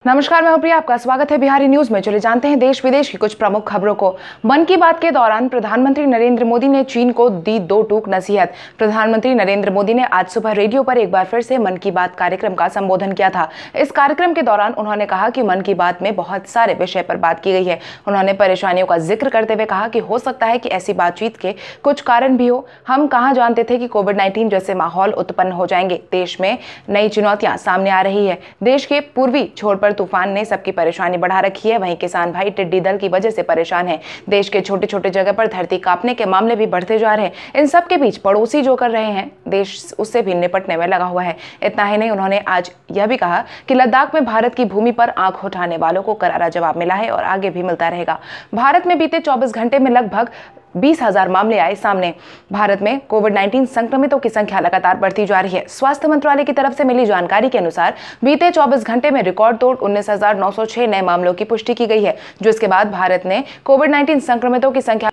नमस्कार, मैं हूं प्रिया। आपका स्वागत है बिहारी न्यूज में। चलिए जानते हैं देश विदेश की कुछ प्रमुख खबरों को। मन की बात के दौरान प्रधानमंत्री नरेंद्र मोदी ने चीन को दी दो टूक नसीहत। प्रधानमंत्री नरेंद्र मोदी ने आज सुबह रेडियो पर एक बार फिर से मन की बात कार्यक्रम का संबोधन किया था। इस कार्यक्रम के दौरान उन्होंने कहा कि मन की बात में बहुत सारे विषय पर बात की गई है। उन्होंने परेशानियों का जिक्र करते हुए कहा कि हो सकता है कि ऐसी बातचीत के कुछ कारण भी हो। हम कहाँ जानते थे कि कोविड-19 जैसे माहौल उत्पन्न हो जाएंगे। देश में नई चुनौतियां सामने आ रही है। देश के पूर्वी छोर पर तूफान ने सबकी परेशानी बढ़ा रखी है। वहीं किसान भाई टिड्डी दल की वजह से परेशान हैं। देश के छोटे छोटे जगह पर धरती कांपने के मामले भी बढ़ते जा रहे हैं। इन सब के बीच पड़ोसी जो कर रहे हैं, देश उससे भी निपटने में लगा हुआ है। इतना ही नहीं, उन्होंने आज यह भी कहा कि लद्दाख में भारत की भूमि पर आंख उठाने वालों को करारा जवाब मिला है और आगे भी मिलता रहेगा। भारत में बीते 24 घंटे में लगभग 20,000 मामले आए सामने। भारत में कोविड-19 संक्रमितों की संख्या लगातार बढ़ती जा रही है। स्वास्थ्य मंत्रालय की तरफ से मिली जानकारी के अनुसार बीते 24 घंटे में रिकॉर्ड तोड़ 19,906 नए मामलों की पुष्टि की गई है, जिसके बाद भारत ने कोविड-19 संक्रमितों की संख्या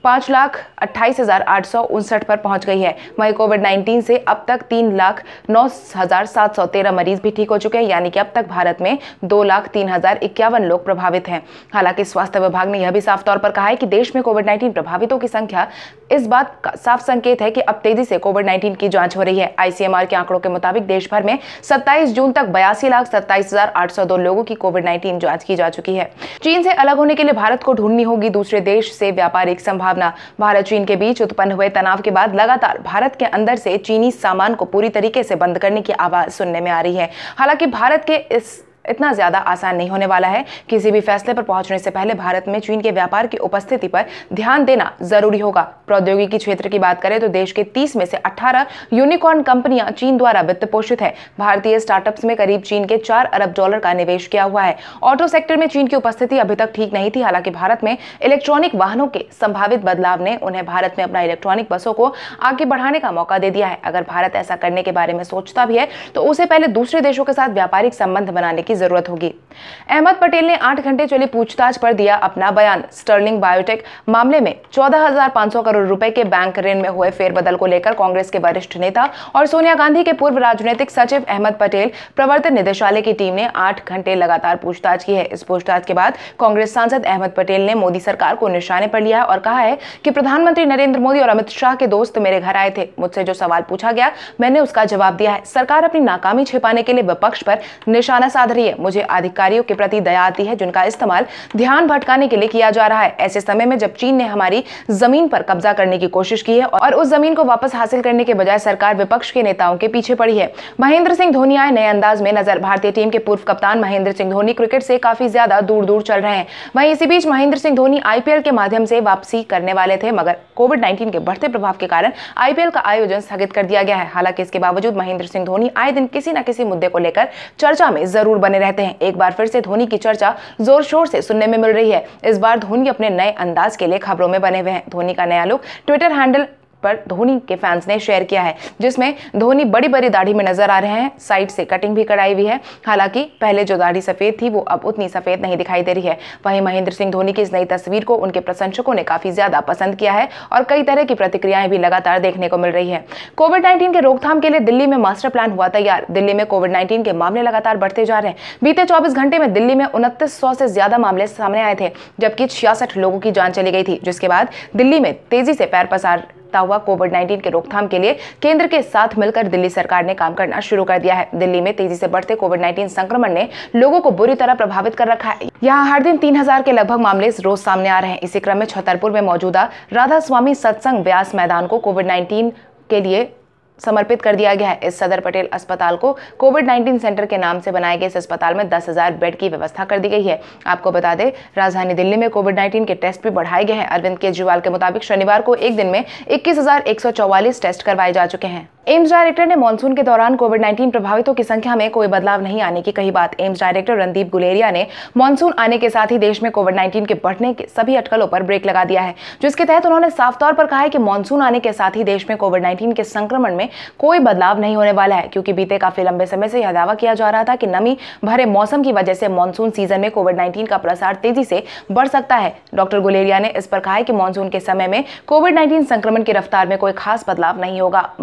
5,28,859 पर पहुंच गई है। वहीं कोविड-19 से अब तक 3,09,713 मरीज भी ठीक हो चुके हैं, यानी कि अब तक भारत में 2,03,051 लोग प्रभावित हैं। हालांकि स्वास्थ्य विभाग ने यह भी साफ तौर पर कहा है कि देश में कोविड-19 प्रभावितों की संख्या इस बात का साफ संकेत है कि अब तेजी से कोविड-19 की जांच हो रही है। आईसीएमआर के आंकड़ों के मुताबिक देश भर में 27 जून तक 82,27,802 लोगों की कोविड-19 जांच की जा चुकी है। चीन से अलग होने के लिए भारत को ढूंढनी होगी दूसरे देश से व्यापारिक संभावना। भारत चीन के बीच उत्पन्न हुए तनाव के बाद लगातार भारत के अंदर से चीनी सामान को पूरी तरीके से बंद करने की आवाज सुनने में आ रही है। हालांकि भारत के इतना ज्यादा आसान नहीं होने वाला है। किसी भी फैसले पर पहुंचने से पहले भारत में चीन के व्यापार की उपस्थिति पर ध्यान देना जरूरी होगा। प्रौद्योगिकी क्षेत्र की बात करें तो देश के 30 में से 18 यूनिकॉर्न कंपनियां चीन द्वारा वित्त पोषित है। भारतीय स्टार्टअप्स में करीब चीन के 4 अरब डॉलर का निवेश किया हुआ है। ऑटो सेक्टर में चीन की उपस्थिति अभी तक ठीक नहीं थी। हालांकि भारत में इलेक्ट्रॉनिक वाहनों के संभावित बदलाव ने उन्हें भारत में अपना इलेक्ट्रॉनिक बसों को आगे बढ़ाने का मौका दे दिया है। अगर भारत ऐसा करने के बारे में सोचता भी है तो उसे पहले दूसरे देशों के साथ व्यापारिक संबंध बनाने की जरूरत होगी। अहमद पटेल ने 8 घंटे चली पूछताछ पर दिया अपना बयान। स्टर्लिंग बायोटेक मामले में 14,500 करोड़ रुपए के बैंक ऋण में हुए फेरबदल को लेकर कांग्रेस के वरिष्ठ नेता और सोनिया गांधी के पूर्व राजनीतिक सचिव अहमद पटेल प्रवर्तन निदेशालय की टीम ने 8 घंटे लगातार पूछताछ की है। इस पूछताछ के बाद कांग्रेस सांसद अहमद पटेल ने मोदी सरकार को निशाने पर लिया और कहा है कि प्रधानमंत्री नरेंद्र मोदी और अमित शाह के दोस्त मेरे घर आए थे। मुझसे जो सवाल पूछा गया मैंने उसका जवाब दिया है। सरकार अपनी नाकामी छिपाने के लिए विपक्ष पर निशाना साध रही है। मुझे अधिकारियों के प्रति दया आती है जिनका इस्तेमाल ध्यान भटकाने के लिए किया जा रहा है। ऐसे समय में जब चीन ने हमारी जमीन पर कब्जा करने की कोशिश की है और उस जमीन को वापस हासिल करने के बजाय सरकार विपक्ष के नेताओं के पीछे पड़ी है। महेंद्र सिंह धोनी आए नए अंदाज में नजर। भारतीय टीम के पूर्व कप्तान महेंद्र सिंह धोनी क्रिकेट से काफी ज्यादा दूर दूर चल रहे हैं। वहीं इसी बीच महेंद्र सिंह धोनी आईपीएल के माध्यम से वापसी करने वाले थे, मगर कोविड-19 के बढ़ते प्रभाव के कारण आईपीएल का आयोजन स्थगित कर दिया गया है। हालांकि इसके बावजूद महेंद्र सिंह धोनी आए दिन किसी न किसी मुद्दे को लेकर चर्चा में जरूर बने रहते हैं। एक बार फिर से धोनी की चर्चा जोर शोर से सुनने में मिल रही है। इस बार धोनी अपने नए अंदाज के लिए खबरों में बने हुए हैं। धोनी का नया लुक ट्विटर हैंडल पर धोनी के फैंस ने शेयर किया है, जिसमें धोनी बड़ी बड़ी दाढ़ी में नजर आ रहे हैं। साइड से कटिंग भी कराई हुई है। हालांकि पहले जो दाढ़ी सफेद थी वो अब उतनी सफेद नहीं दिखाई दे रही है। वहीं महेंद्र सिंह धोनी की इस नई तस्वीर को उनके प्रशंसकों ने काफी ज्यादा पसंद किया है और कई तरह की प्रतिक्रियाएं भी लगातार देखने को मिल रही है। कोविड-19 के रोकथाम के लिए दिल्ली में मास्टर प्लान हुआ तैयार। दिल्ली में कोविड-19 के मामले लगातार बढ़ते जा रहे हैं। बीते 24 घंटे में दिल्ली में 2900 से ज्यादा मामले सामने आए थे, जबकि 66 लोगों की जान चली गई थी, जिसके बाद दिल्ली में तेजी से पैर पसार हुआ कोविड-19 के रोकथाम के लिए केंद्र के साथ मिलकर दिल्ली सरकार ने काम करना शुरू कर दिया है। दिल्ली में तेजी से बढ़ते कोविड-19 संक्रमण ने लोगों को बुरी तरह प्रभावित कर रखा है। यहाँ हर दिन 3,000 के लगभग मामले रोज सामने आ रहे हैं। इसी क्रम में छतरपुर में मौजूदा राधा स्वामी सत्संग व्यास मैदान को कोविड-19 के लिए समर्पित कर दिया गया है। इस सदर पटेल अस्पताल को कोविड-19 सेंटर के नाम से बनाए गए इस अस्पताल में 10,000 बेड की व्यवस्था कर दी गई है। आपको बता दें, राजधानी दिल्ली में कोविड-19 के टेस्ट भी बढ़ाए गए हैं। अरविंद केजरीवाल के मुताबिक शनिवार को एक दिन में 21,144 टेस्ट करवाए जा चुके हैं। एम्स डायरेक्टर ने मानसून के दौरान कोविड-19 प्रभावितों की संख्या में कोई बदलाव नहीं आने की कही बात। एम्स डायरेक्टर रणदीप गुलेरिया ने मानसून आने के साथ ही देश में कोविड-19 के बढ़ने के सभी अटकलों पर ब्रेक लगा दिया है, जिसके तहत उन्होंने साफ तौर पर कहा है कि मानसून आने के साथ ही देश में कोविड-19 के संक्रमण में कोई बदलाव नहीं होने वाला है, क्योंकि बीते काफी लंबे समय से यह दावा किया जा रहा था कि नमी भरे मौसम की वजह से मानसून सीजन में कोविड-19 का प्रसार तेजी से बढ़ सकता है। डॉक्टर गुलेरिया ने इस पर कहा है कि मानसून के समय में कोविड-19 संक्रमण की रफ्तार में कोई खास बदलाव नहीं होगा। मई से पहले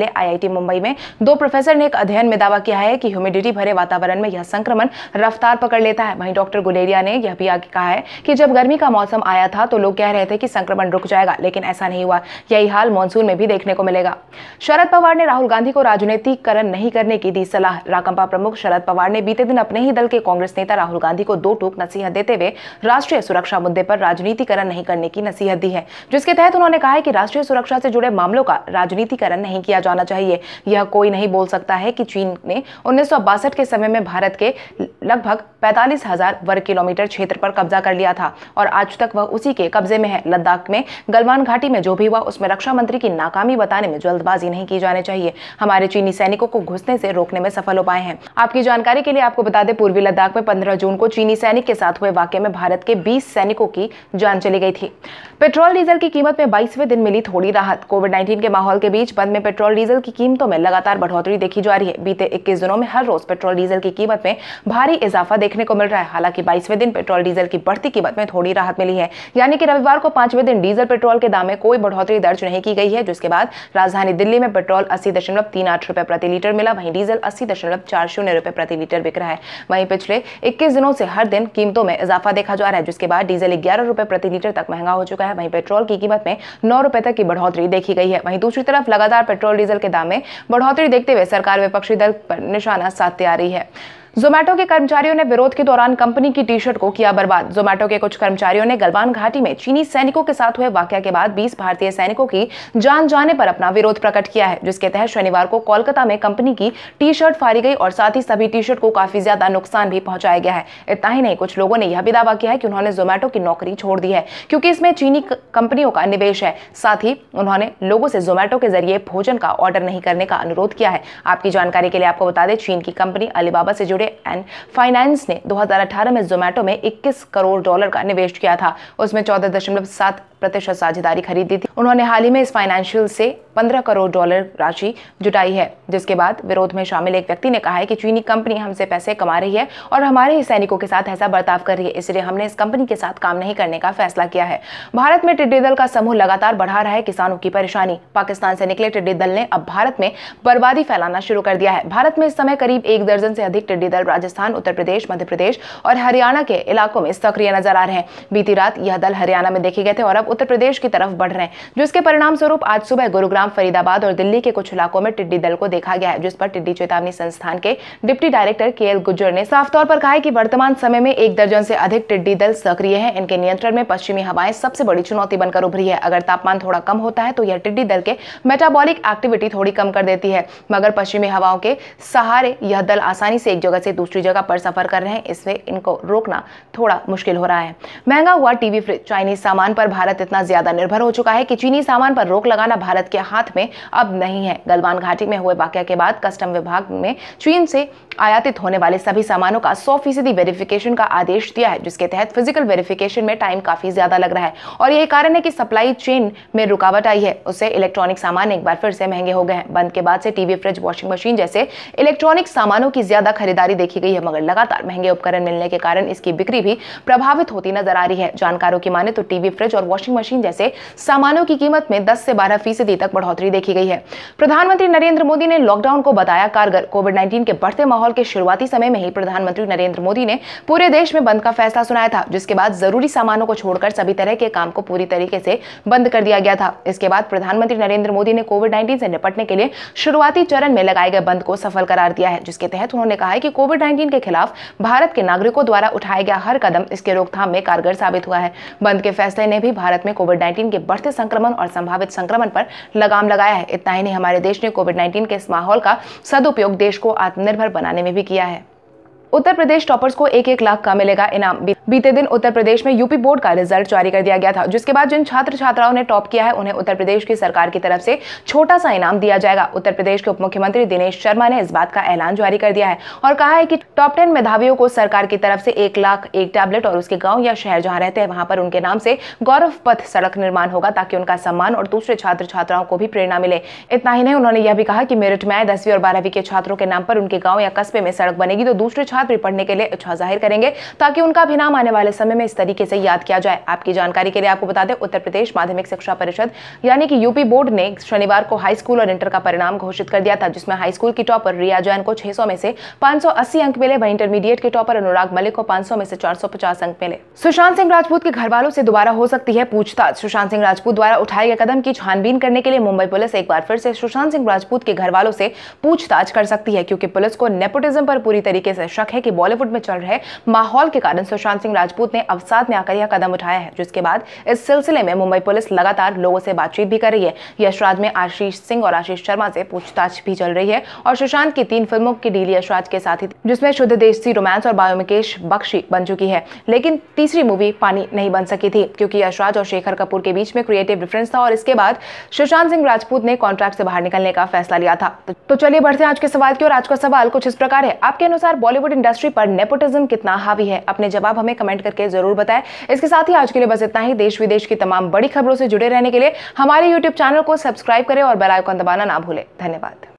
वाले IIT मुंबई में 2 प्रोफेसर ने एक अध्ययन में दावा किया है कि ह्यूमिडिटी भरे वातावरण में यह संक्रमण रफ्तार पकड़ लेता है। वहीं डॉक्टर गुलेरिया ने यह भी आगे कहा है कि जब गर्मी का मौसम आया था तो लोग कह रहे थे कि संक्रमण रुक जाएगा, लेकिन ऐसा नहीं हुआ। यही हाल मानसून में भी देखने को मिलेगा। शरद पवार ने राहुल गांधी को राजनीतिकरण नहीं करने की दी सलाह। राकांपा प्रमुख शरद पवार ने बीते दिन अपने ही दल के कांग्रेस नेता राहुल गांधी को 2 टूक नसीहत देते हुए राष्ट्रीय सुरक्षा मुद्दे पर राजनीतिकरण नहीं करने की नसीहत दी है, जिसके तहत उन्होंने कहा है कि राष्ट्रीय सुरक्षा से जुड़े मामलों का राजनीतिकरण नहीं किया जाना चाहिए। यह कोई नहीं बोल सकता है कि चीन ने 1962 के समय में भारत के लगभग 45,000 वर्ग किलोमीटर क्षेत्र पर कब्जा कर लिया था और आज तक वह उसी के कब्जे में है। लद्दाख में गलवान घाटी में जो भी हुआ उसमें रक्षा मंत्री की नाकामी बताने में जल्दबाजी नहीं की जानी चाहिए। हमारे चीनी सैनिकों को घुसने से रोकने में सफल हो पाए हैं। आपकी जानकारी के लिए आपको बता दें, पूर्वी लद्दाख में 15 जून को चीनी सैनिक के साथ हुए वाकये में भारत के 20 सैनिकों की जान चली गई थी। पेट्रोल डीजल की कीमत में 22वें दिन मिली थोड़ी राहत। कोविड-19 के माहौल के बीच बंद में पेट्रोल डीजल की कीमतों में लगातार बढ़ोतरी देखी जा रही है। बीते 21 दिनों में हर रोज पेट्रोल डीजल की कीमत में भारी इजाफा देखने को मिल रहा है। हालांकि 22वें दिन पेट्रोल डीजल की बढ़ती कीमत में थोड़ी राहत मिली है, यानी कि रविवार को 5वें दिन डीजल पेट्रोल के दाम में कोई बढ़ोतरी दर्ज नहीं की गई है, जिसके बाद राजधानी दिल्ली में पेट्रोल 80.38 रुपए प्रति लीटर मिला। वहीं डीजल 80.40 रुपए प्रति लीटर बिक रहा है। वहीं पिछले 21 दिनों से हर दिन कीमतों में इजाफा देखा जा रहा है, जिसके बाद डीजल 11 रुपए प्रति लीटर तक महंगा हो चुका है। वहीं पेट्रोल की कीमत में 9 रुपए तक की बढ़ोतरी देखी गई है। वहीं दूसरी तरफ लगातार पेट्रोल डीजल के दाम में बढ़ोतरी देखते हुए सरकार विपक्षी दल पर निशाना साधते आ रही है। जोमैटो के कर्मचारियों ने विरोध के दौरान कंपनी की टी-शर्ट को किया बर्बाद। जोमैटो के कुछ कर्मचारियों ने गलवान घाटी में चीनी सैनिकों के साथ हुए वाकया के बाद 20 भारतीय सैनिकों की जान जाने पर अपना विरोध प्रकट किया है, जिसके तहत शनिवार को कोलकाता में कंपनी की टी-शर्ट फाड़ी गई और साथ ही सभी टी-शर्ट को काफी ज्यादा नुकसान भी पहुंचाया गया है। इतना ही नहीं, कुछ लोगों ने यह भी दावा किया है कि उन्होंने जोमैटो की नौकरी छोड़ दी है क्योंकि इसमें चीनी कंपनियों का निवेश है। साथ ही उन्होंने लोगों से जोमैटो के जरिए भोजन का ऑर्डर नहीं करने का अनुरोध किया है। आपकी जानकारी के लिए आपको बता दें, चीन की कंपनी अलीबाबा से जुड़े फाइनेंस ने 2018 में जोमैटो में $21 करोड़ का निवेश किया था। उसमें 14.7% साझेदारी खरीदी थी। उन्होंने हाल ही में इस फाइनेंशियल से $15 करोड़ राशि जुटाई है, जिसके बाद विरोध में शामिल एक व्यक्ति ने कहा है कि चीनी कंपनी हमसे पैसे कमा रही है और हमारे ही सैनिकों के साथ ऐसा बर्ताव कर रही है, इसलिए हमने इस कंपनी के साथ काम नहीं करने का फैसला किया है। भारत में टिड्डी दल का समूह लगातार बढ़ा रहा है किसानों की परेशानी। पाकिस्तान से निकले टिड्डी दल ने अब भारत में बर्बादी फैलाना शुरू कर दिया है। भारत में इस समय करीब 1 दर्जन से अधिक टिड्डी दल राजस्थान, उत्तर प्रदेश, मध्य प्रदेश और हरियाणा के इलाकों में सक्रिय नजर आ रहे हैं। बीती रात यह दल हरियाणा में देखे गए थे और अब उत्तर प्रदेश की तरफ बढ़ रहे हैं, जिसके परिणाम स्वरूप आज सुबह गुरुग्राम, फरीदाबाद और दिल्ली के कुछ इलाकों में टिड्डी दल को देखा गया है, जिस पर टिड्डी चेतावनी संस्थान के डिप्टी डायरेक्टर KL गुज्जर ने साफ तौर पर कहा है कि वर्तमान समय में 1 दर्जन से अधिक टिड्डी दल सक्रिय हैं। इनके नियंत्रण में पश्चिमी हवाएं सबसे बड़ी चुनौती बनकर उभरी है। अगर तापमान थोड़ा कम होता है तो यह टिड्डी दल के मेटाबॉलिक एक्टिविटी थोड़ी कम कर देती है, मगर पश्चिमी हवाओं के सहारे यह दल आसानी से एक जगह से दूसरी जगह पर सफर कर रहे हैं, इससे इनको रोकना थोड़ा मुश्किल हो रहा है। महंगा हुआ टीवी, फ्रिज, चाइनीज सामान पर भारत इतना ज्यादा निर्भर हो चुका है कि चीनी सामान पर रोक लगाना भारत के हाथ में अब नहीं है। गलवान घाटी में हुए वाकया के बाद कस्टम विभाग में चीन से आयातित होने वाले सभी सामानों का 100% वेरिफिकेशन का आदेश दिया है, जिसके तहत फिजिकल वेरिफिकेशन में टाइम काफी ज्यादा लग रहा है और यही कारण है कि सप्लाई चेन में रुकावट आई है। उससे इलेक्ट्रॉनिक सामान एक बार फिर से महंगे हो गए हैं। बंद के बाद से टीवी, फ्रिज, वॉशिंग मशीन जैसे इलेक्ट्रॉनिक सामानों की ज्यादा खरीदारी देखी गई है, मगर लगातार महंगे उपकरण मिलने के कारण इसकी बिक्री भी प्रभावित होती नजर आ रही है। जानकारों की माने तो टीवी, फ्रिज और वॉशिंग मशीन जैसे सामानों की कीमत में 10 से 12% तक बढ़ोतरी देखी गई है। प्रधानमंत्री नरेंद्र मोदी ने लॉकडाउन को बताया कारगर। कोविड-19 के बढ़ते माहौल के शुरुआती समय में ही प्रधानमंत्री नरेंद्र मोदी ने पूरे देश में बंद का फैसला सुनाया था, जिसके बाद जरूरी सामानों को छोड़कर सभी तरह के काम को पूरी तरीके से बंद कर दिया गया था। इसके बाद प्रधानमंत्री नरेंद्र मोदी ने कोविड-19 से निपटने के लिए शुरुआती चरण में लगाए गए बंद को सफल करार दिया है, जिसके तहत उन्होंने कहा है कि कोविड-19 के खिलाफ भारत के नागरिकों द्वारा उठाया गया हर कदम इसके रोकथाम में कारगर साबित हुआ है। बंद के फैसले ने भी भारत में कोविड-19 के बढ़ते संक्रमण और संभावित संक्रमण पर लगाम लगाया है। इतना ही नहीं, हमारे देश ने कोविड-19 के इस माहौल का सदुपयोग देश को आत्मनिर्भर बनाने में भी किया है। उत्तर प्रदेश टॉपर्स को 1-1 लाख का मिलेगा इनाम। बीते दिन उत्तर प्रदेश में यूपी बोर्ड का रिजल्ट जारी कर दिया गया था, जिसके बाद जिन छात्र छात्राओं ने टॉप किया है उन्हें उत्तर प्रदेश की सरकार की तरफ से छोटा सा इनाम दिया जाएगा। उत्तर प्रदेश के उप मुख्यमंत्री दिनेश शर्मा ने इस बात का ऐलान जारी कर दिया है और कहा है कि टॉप 10 मेधावियों को सरकार की तरफ से 1 लाख, 1 टैबलेट और उसके गाँव या शहर जहाँ रहते हैं वहां पर उनके नाम से गौरव पथ सड़क निर्माण होगा, ताकि उनका सम्मान और दूसरे छात्र छात्राओं को भी प्रेरणा मिले। इतना ही नहीं, उन्होंने यह भी कहा कि मेरिट में आए 10वीं और 12वीं के छात्रों के नाम पर उनके गाँव या कस्बे में सड़क बनेगी तो दूसरे छात्र पढ़ने के लिए इच्छा जाहिर करेंगे ताकि उनका भी नाम आने वाले समय में इस तरीके से याद किया जाए। आपकी जानकारी के लिए आपको बता दें, उत्तर प्रदेश माध्यमिक शिक्षा परिषद यानी कि यूपी बोर्ड ने शनिवार को हाई स्कूल और इंटर का परिणाम घोषित कर दिया था, जिसमें हाई स्कूल की टॉपर रिया जैन को 600 में से 580 अंक मिले, वहीं इंटरमीडिएट के टॉपर अनुराग मलिक को 500 में से 450 अंक मिले। सुशांत सिंह राजपूत के घर वालों से दोबारा हो सकती है पूछताछ। सुशांत सिंह राजपूत द्वारा उठाए गए कदम की छानबीन करने के लिए मुंबई पुलिस एक बार फिर से सुशांत सिंह राजपूत के घर वालों से पूछताछ कर सकती है, क्योंकि पुलिस को नेपोटिज्म पर पूरी तरीके से शक है कि बॉलीवुड में चल रहे माहौल के कारण सुशांत सिंह राजपूत ने अवसाद में आकर यह कदम उठाया है, जिसके बाद इस सिलसिले में मुंबई पुलिस लगातार लोगों से बातचीत भी कर रही है। यश राज में आशीष सिंह और आशीष शर्मा से पूछताछ भी चल रही है और सुशांत की 3 फिल्मों की डील यश राज के साथ ही, जिसमें शुद्ध देसी रोमांस और बायोमिकेश बख्शी बन चुकी है, लेकिन तीसरी मूवी पानी नहीं बन सकी थी क्योंकि यश राज और शेखर कपूर के बीच में क्रिएटिव डिफरेंस था और इसके बाद सुशांत सिंह राजपूत ने कॉन्ट्रैक्ट से बाहर निकलने का फैसला लिया था। तो चलिए बढ़ते हैं आज के सवाल की ओर। आज का सवाल कुछ इस प्रकार है, आपके अनुसार बॉलीवुड इंडस्ट्री पर नेपोटिज्म कितना हावी है? अपने जवाब हमें कमेंट करके जरूर बताएं। इसके साथ ही आज के लिए बस इतना ही। देश विदेश की तमाम बड़ी खबरों से जुड़े रहने के लिए हमारे YouTube चैनल को सब्सक्राइब करें और बेल आइकन दबाना ना भूलें। धन्यवाद।